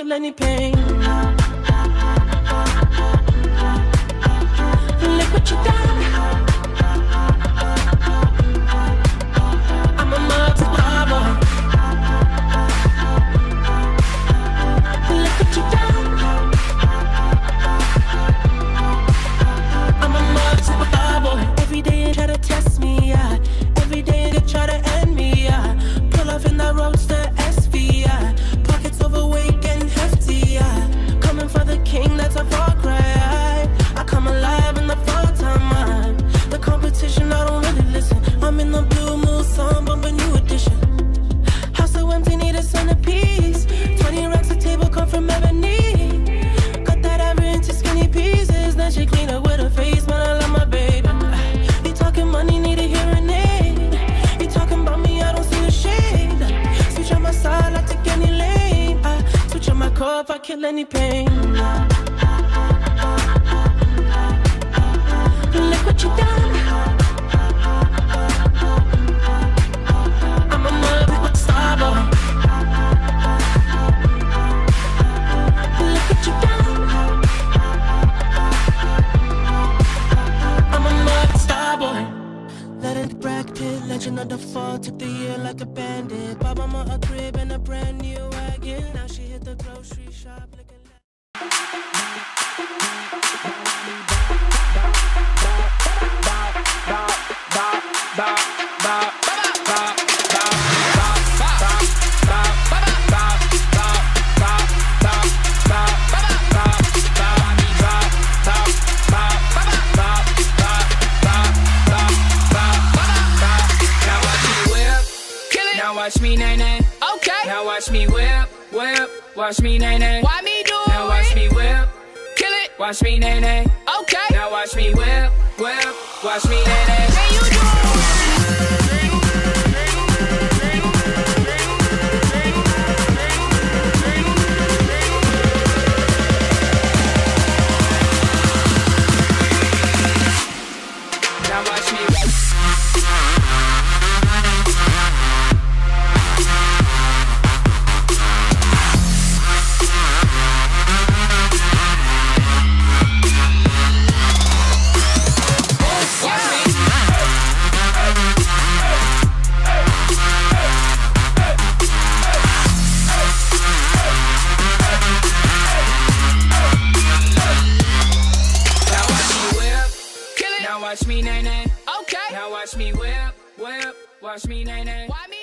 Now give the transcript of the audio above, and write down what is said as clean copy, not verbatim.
kill any pain. Look what you done. I'm a mug Starboy. Look what you done. I'm a mug Starboy. Every day you try to test me, yeah. Every day you try to end me, yeah. Pull off in that roadster SV, yeah. Pockets overweight and hefty, yeah. Coming for the king, that's a far cry. I come alive in the fall time. The competition, I don't really listen. I'm in the blue moon, song, bumping new edition. House so empty, need a centerpiece. 20 racks a table come from ebony. Cut that ever into skinny pieces. Then she clean up with her face, man, I love my baby. You talking money, need a hearing aid. You talking about me, I don't see the shade. Switch on my side, I take any lane. I switch on my core if I kill any pain. Look what you done. I'm a mug Starboy. Look what you done. I'm a mug Starboy. Let it Brad Pitt, legend of the fall. Took the year like a bandit. Bought mama a crib and a brand new wagon. Now she hit the grocery shop looking like watch me nay nay. Okay. Now watch me whip, whip. Watch me nay nay. Why me do it? Now watch me whip. Kill it. Watch me nay nay. Okay. Now watch me whip, whip. Watch me nay nay. Can you do it? Now watch me whip. Watch me nay nay. Okay. Now watch me whip, whip. Watch me nay nay. Why me?